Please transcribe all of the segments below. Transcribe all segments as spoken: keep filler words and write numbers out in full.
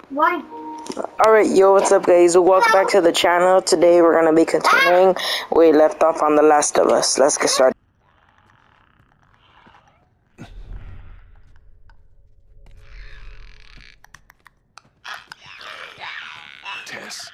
Why? Alright, yo, what's up guys? Welcome back to the channel. Today we're gonna be continuing where we left off on The Last of Us. Let's get started. Tess.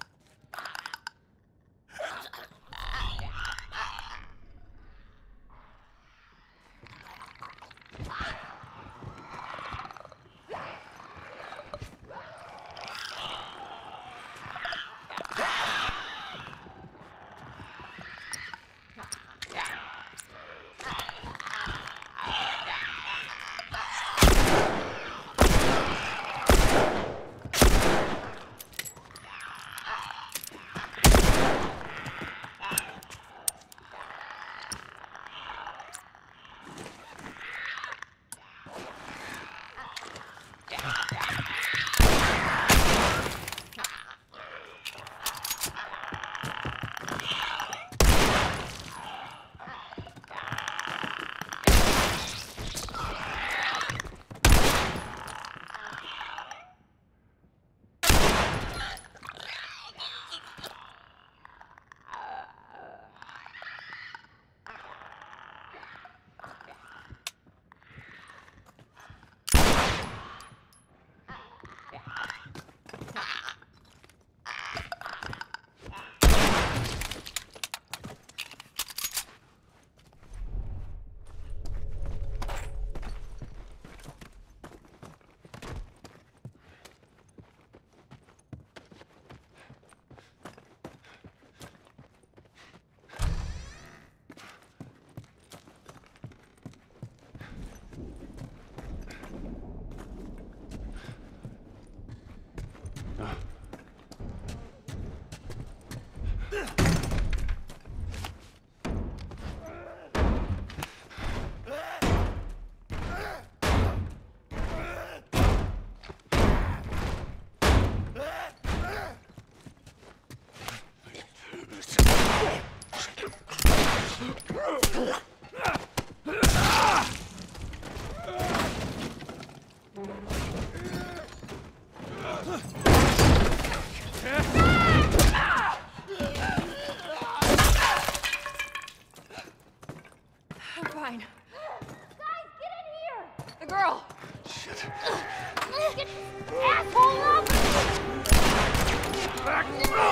I'm fine. Guys, get in here! The girl! Shit. Get asshole up! Back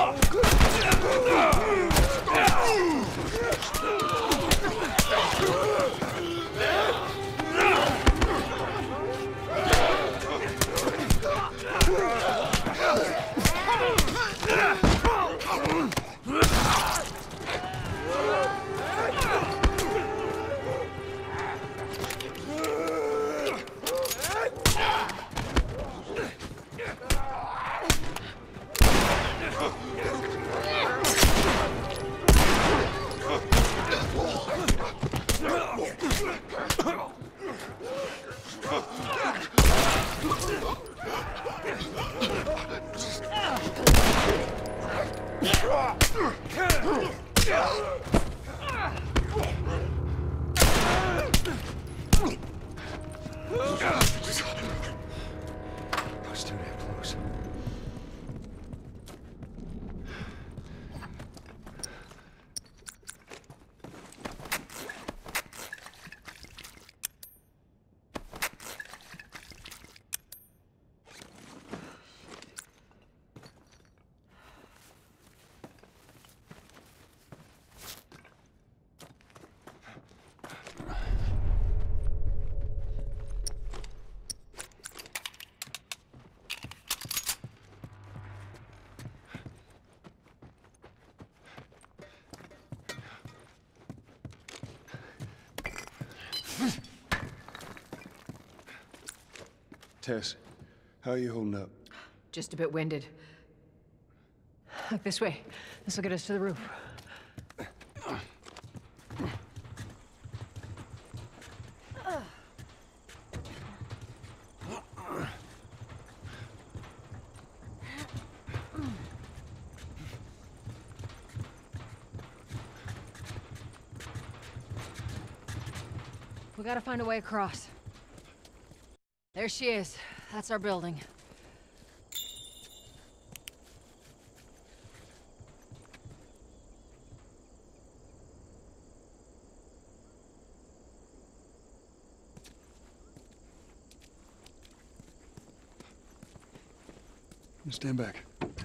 That's too damn close. Tess, how are you holding up? Just a bit winded. Look this way. This will get us to the roof. We gotta find a way across. There she is. That's our building. Stand back.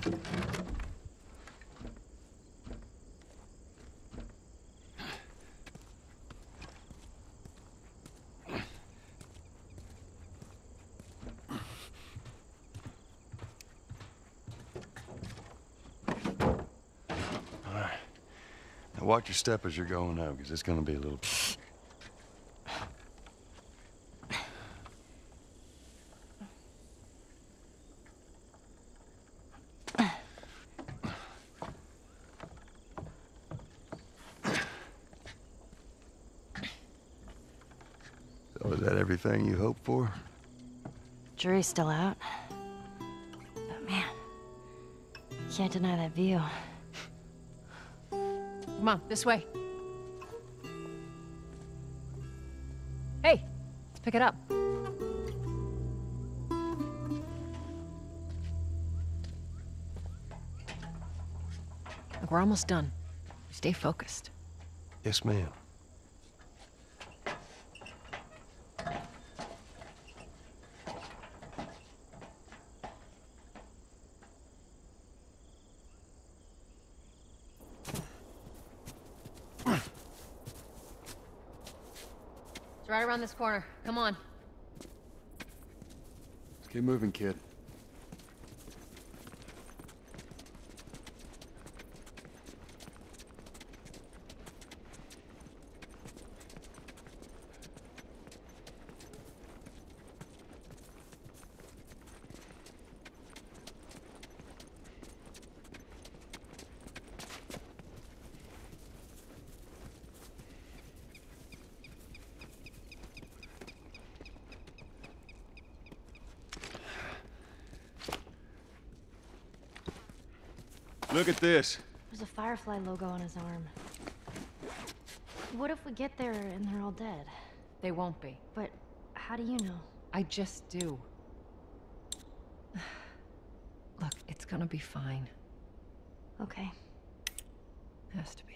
Now watch your step as you're going out, because it's gonna be a little... So is that everything you hoped for? Jury's still out. But man, can't deny that view. Come on, this way. Hey, let's pick it up. Look, we're almost done. Stay focused. Yes, ma'am. It's right around this corner. Come on. Let's keep moving, kid. Look at this. There's a Firefly logo on his arm. What if we get there and they're all dead? They won't be. But how do you know? I just do. Look, it's gonna be fine. Okay. Has to be.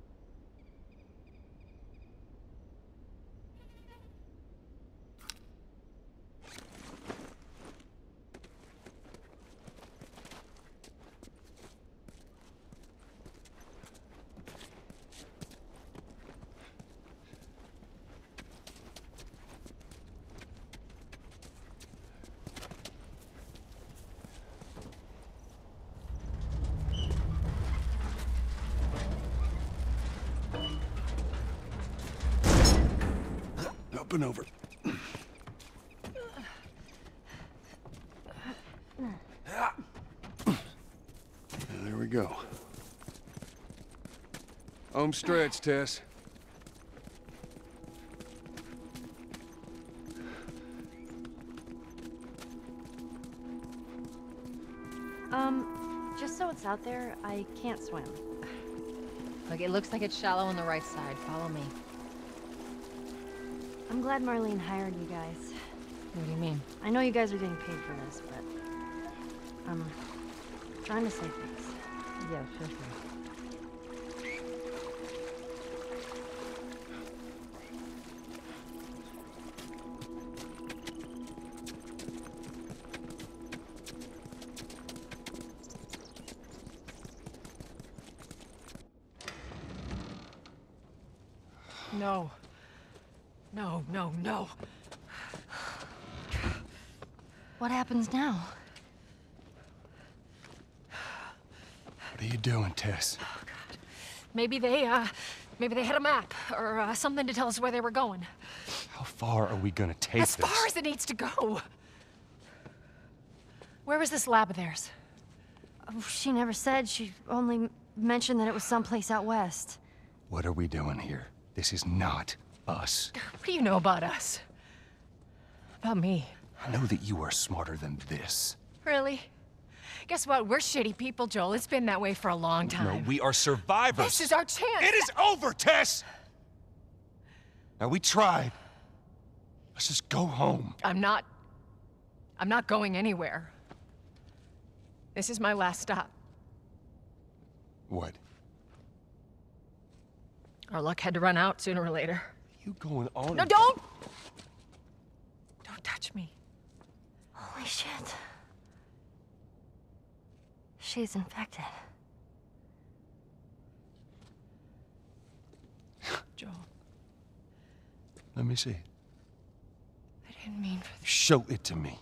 Up and over. There we go. Home stretch, Tess. Um, just so it's out there, I can't swim. Look, it looks like it's shallow on the right side. Follow me. I'm glad Marlene hired you guys. What do you mean? I know you guys are getting paid for this, but I'm trying to save things. Yeah, sure, sure. No. No, no, no. What happens now? What are you doing, Tess? Oh, God. Maybe they, uh, maybe they had a map or uh, something to tell us where they were going. How far are we gonna take As this? far as it needs to go. Where was this lab of theirs? Oh, she never said. She only mentioned that it was someplace out west. What are we doing here? This is not us. What do you know about us? About me? I know that you are smarter than this. Really? Guess what? We're shitty people, Joel. It's been that way for a long time. No, we are survivors. This is our chance. It is over, Tess! Now, we tried. Let's just go home. I'm not... I'm not going anywhere. This is my last stop. What? Our luck had to run out sooner or later. You going on? No, and- don't! Don't touch me. Holy shit. She's infected. Joel, Let me see. I didn't mean for this. Show it to me.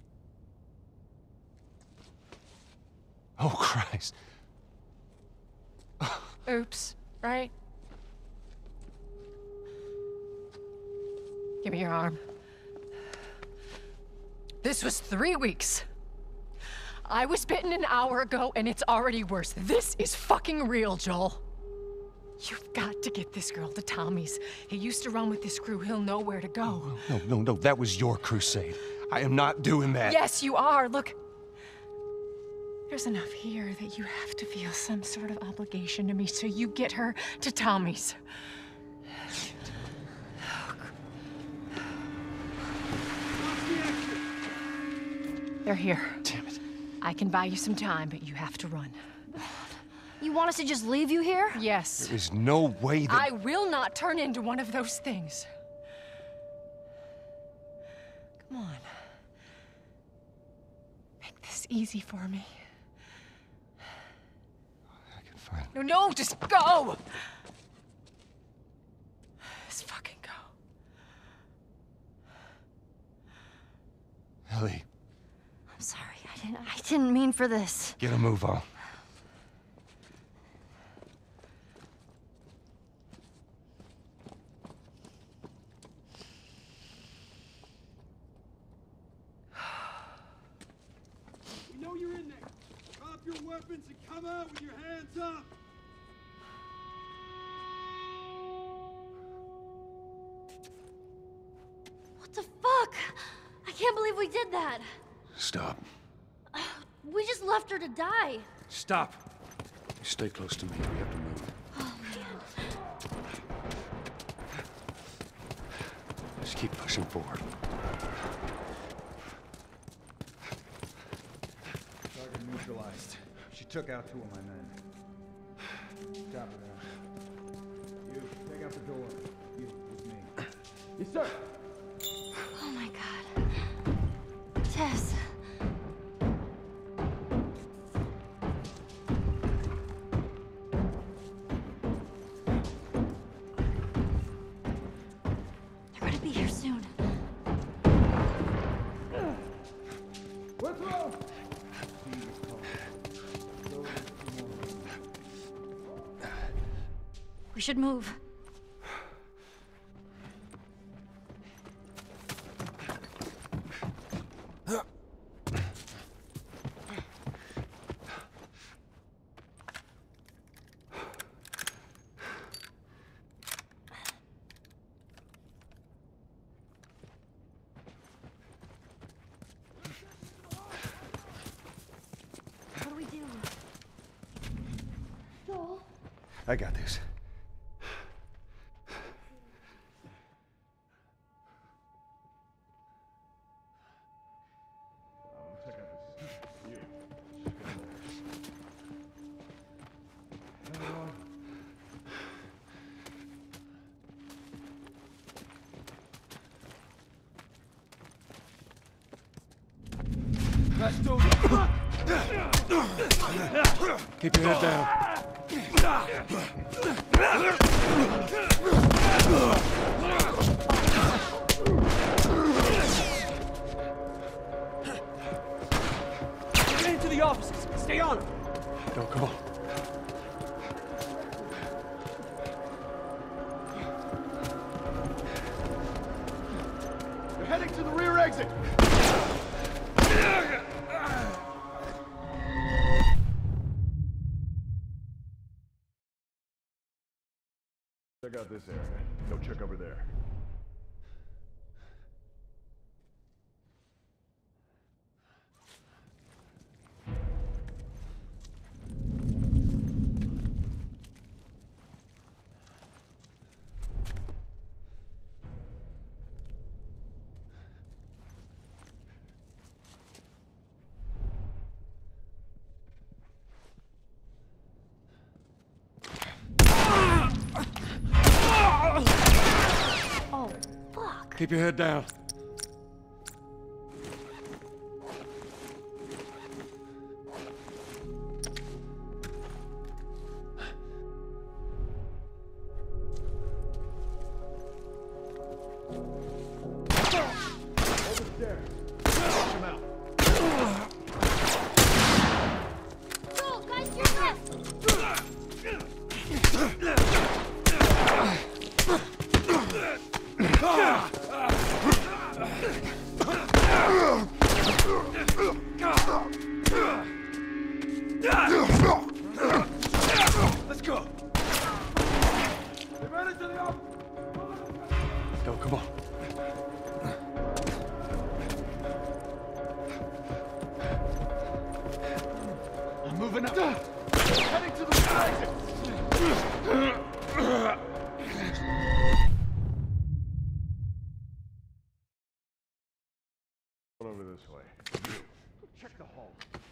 Oh, Christ. Oops, right? Give me your arm. This was three weeks. I was bitten an hour ago, and it's already worse. This is fucking real, Joel. You've got to get this girl to Tommy's. He used to run with this crew. He'll know where to go. No, no, no, that was your crusade. I am not doing that. Yes, you are. Look, there's enough here that you have to feel some sort of obligation to me, so you get her to Tommy's. They're here. Damn it. I can buy you some time, but you have to run. You want us to just leave you here? Yes. There is no way that... I will not turn into one of those things. Come on. Make this easy for me. I can find... No, no, just go! Just fucking go. Ellie, I'm sorry. I didn't I didn't mean for this. get a move on. We know you're in there. Drop your weapons and come out with your hands up. What the fuck? I can't believe we did that. Stop. We just left her to die. Stop. Stay close to me. We have to move. Oh, man. Just keep pushing forward. Target neutralized. She took out two of my men. Stop it out. You, take out the door. You, with me. Yes, sir! Oh, my God. Tess. They're gonna be here soon. What's wrong? We should move. What do we do? Joel? I got this. Let's do Keep your head down. Get into the offices. Stay on them. No, come on. They're heading to the rear exit. Check out this area. Go check over there. Oh, fuck. Keep your head down. Open up! Heading to the side! Over this way. Check the hall.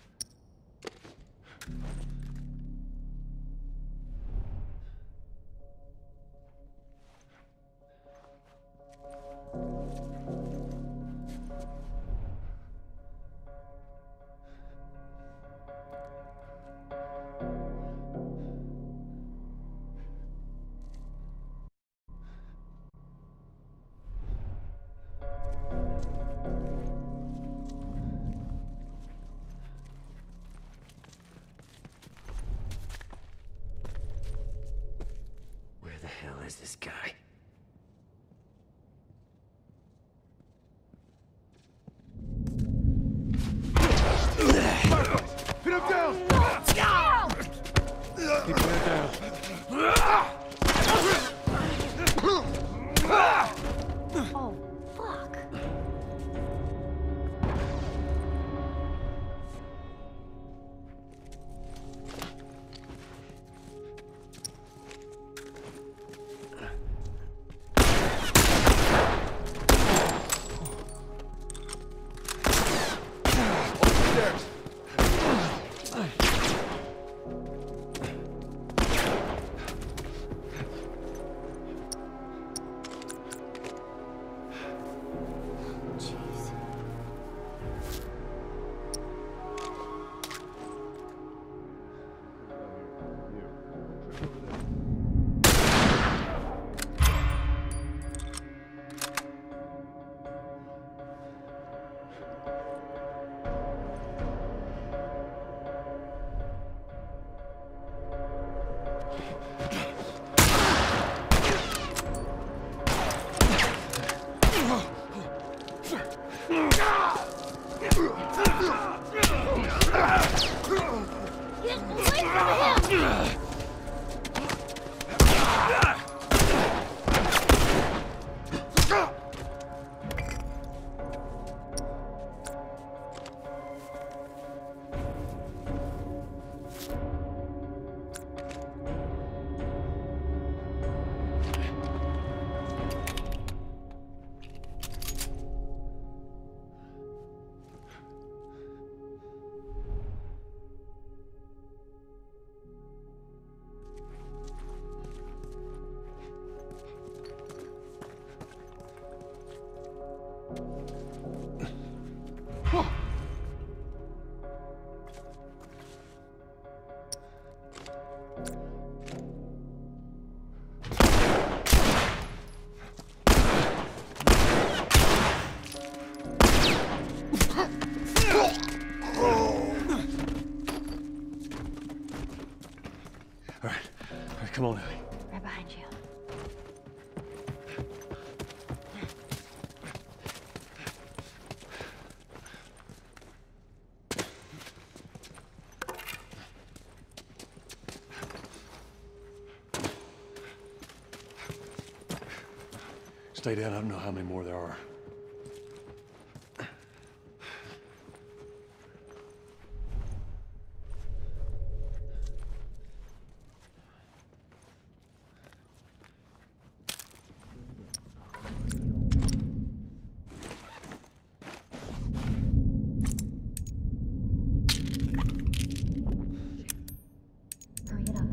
Where the hell is this guy? Pin him down! Keep your head down. Oh, fuck. Upstairs! Get away from him! All right, all right, come on, Ellie. Right behind you. Stay down. I don't know how many more there are. Hurry it up.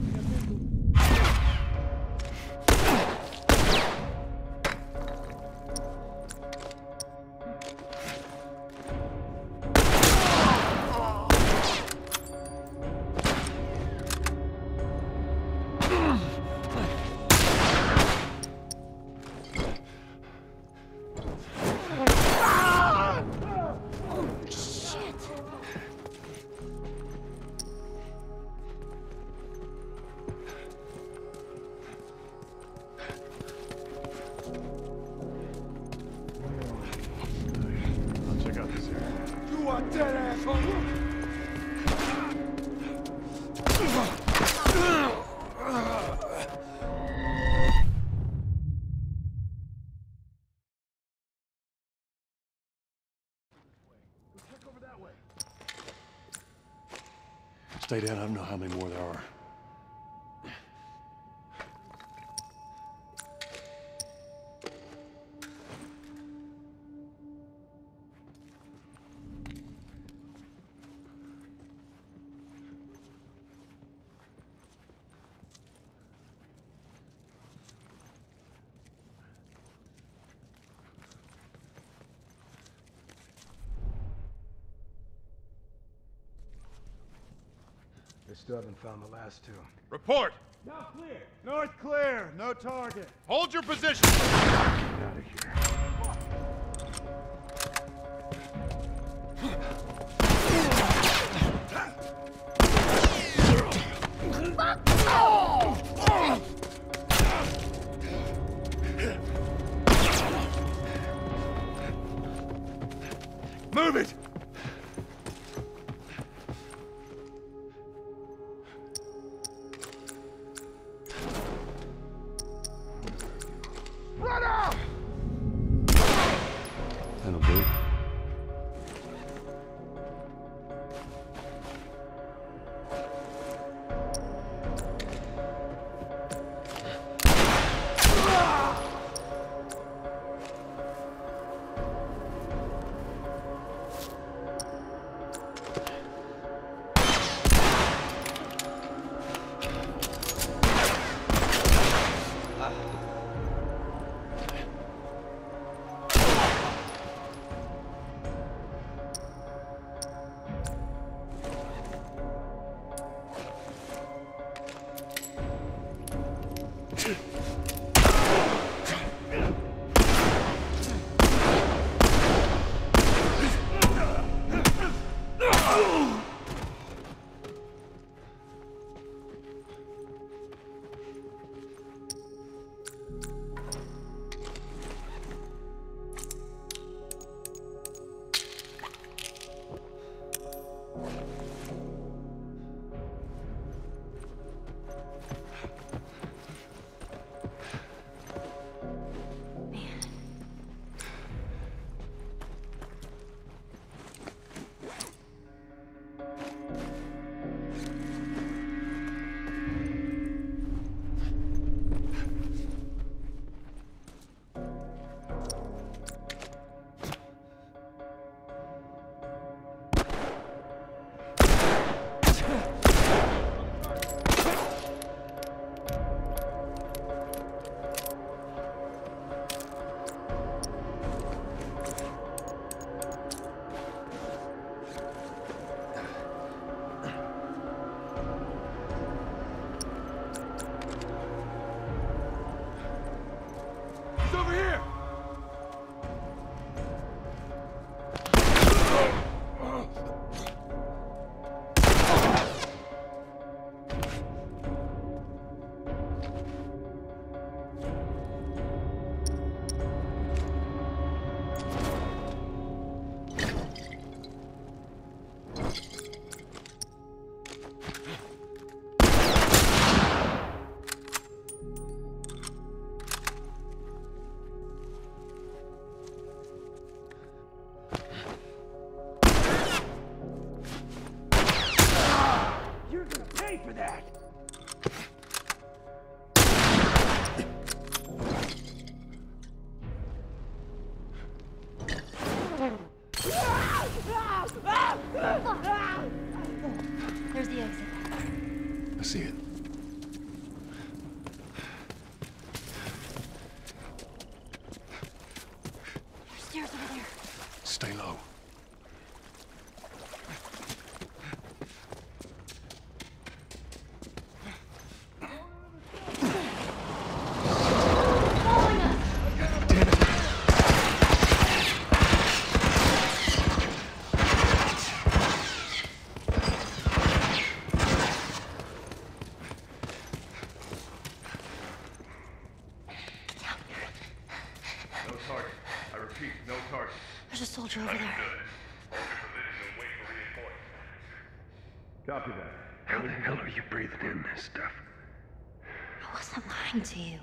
I'll check out this area. You are dead, asshole! Stay down. I don't know how many more there are. They still haven't found the last two. Report! Now clear! North clear! No target! Hold your position! Get out of here. Move it! That'll do. For that. There's the exit. I see it. There's stairs over there. Stay low. There's a soldier over there. Copy that. How the hell are you breathing in this stuff? I wasn't lying to you.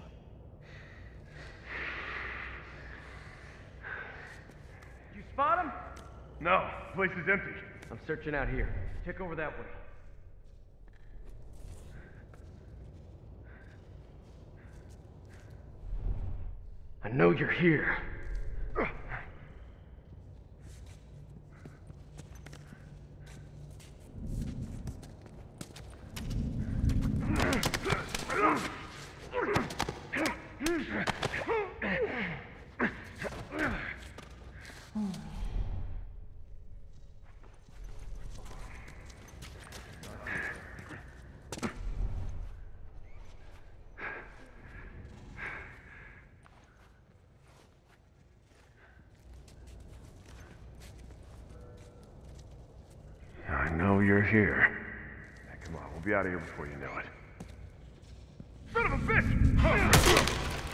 You spot him? No, place is empty. I'm searching out here. Check over that way. I know you're here. I know you're here. Hey, come on, we'll be out of here before you know it. Son of a bitch!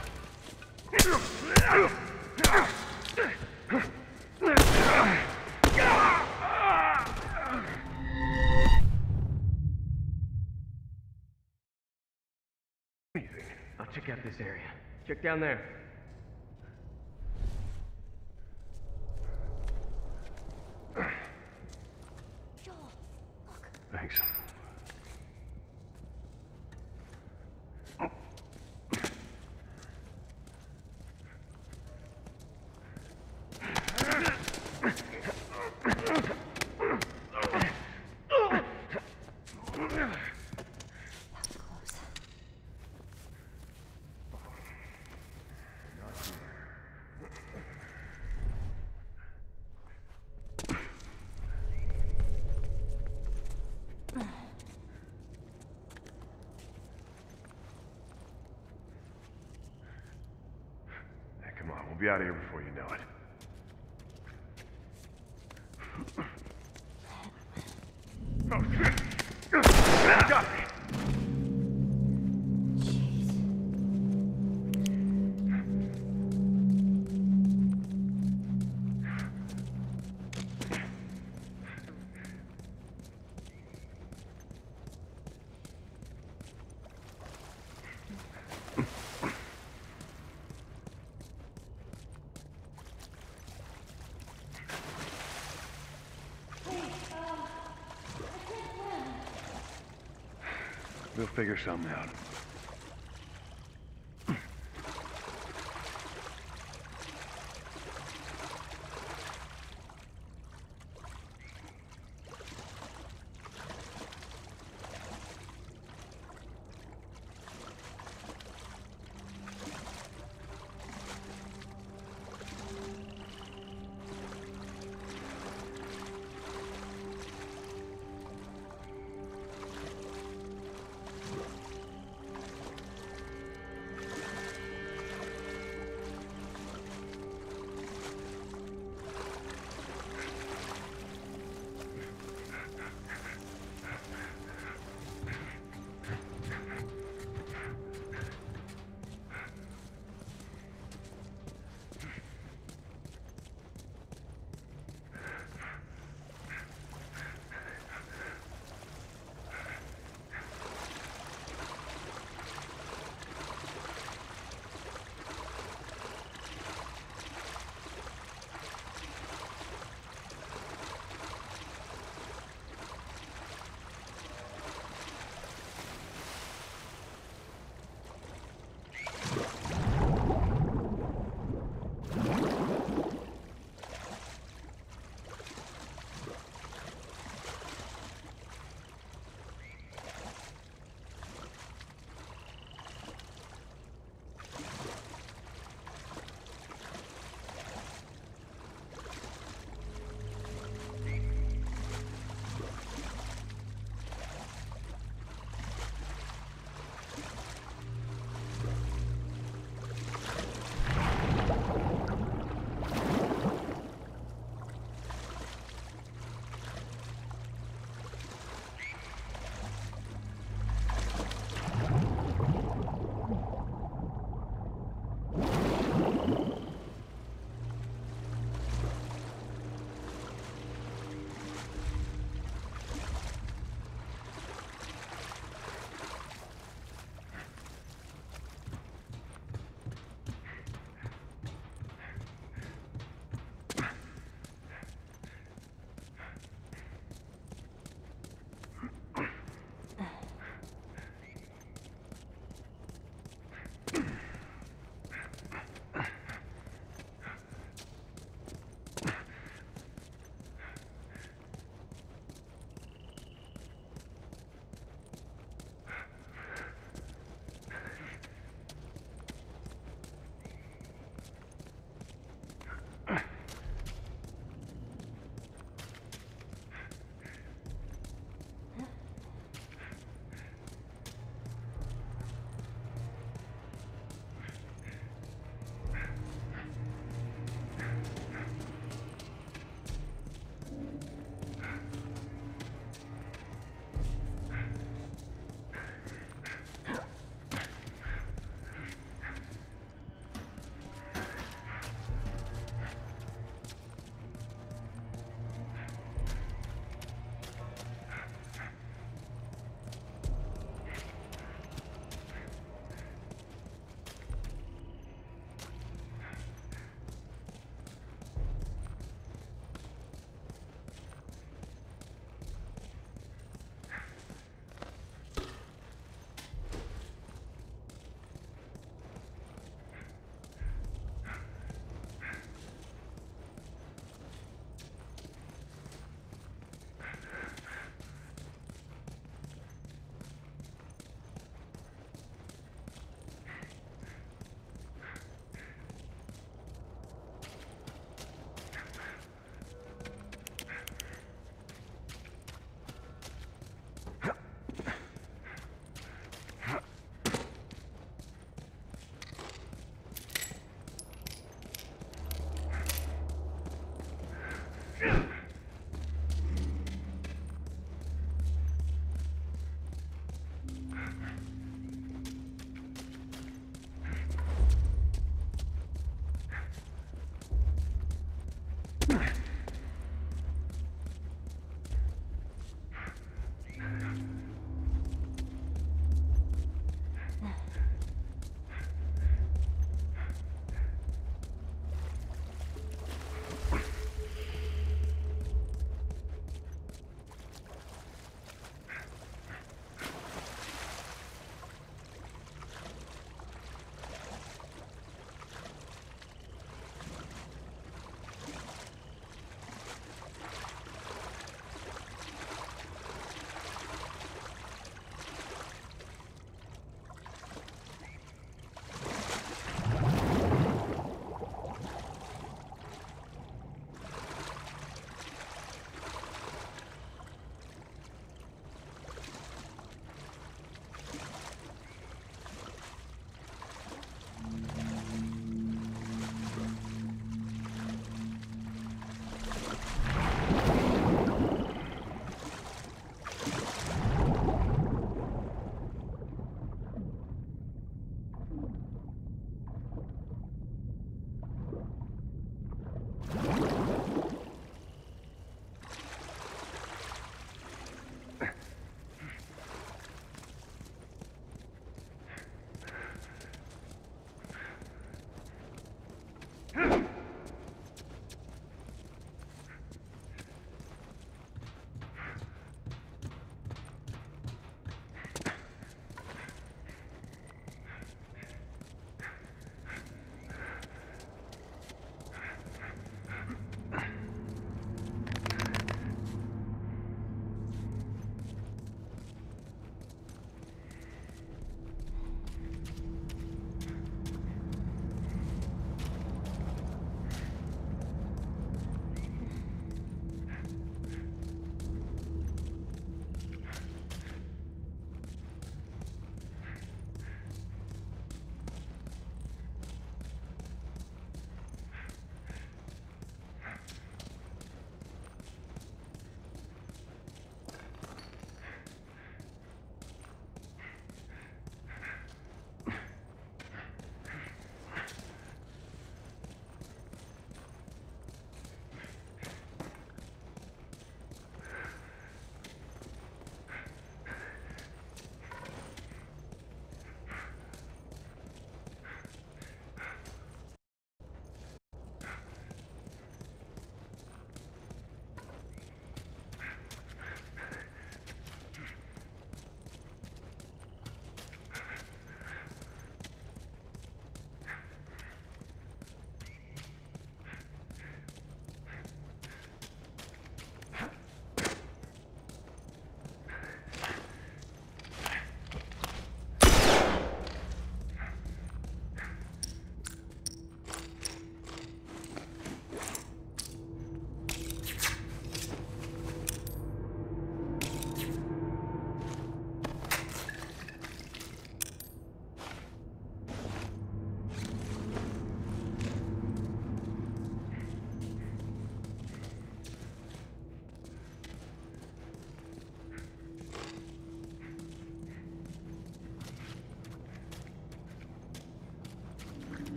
I'll check out this area. Check down there. Joel, look. Thanks. That was close. Hey, come on, we'll be out of here before you know it. Oh, shit! Got me! Jeez. We'll figure something out.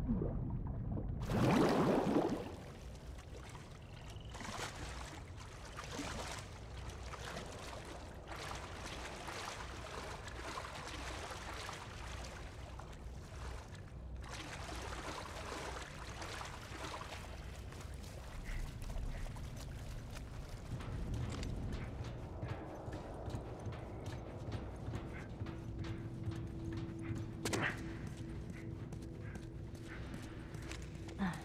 Ah.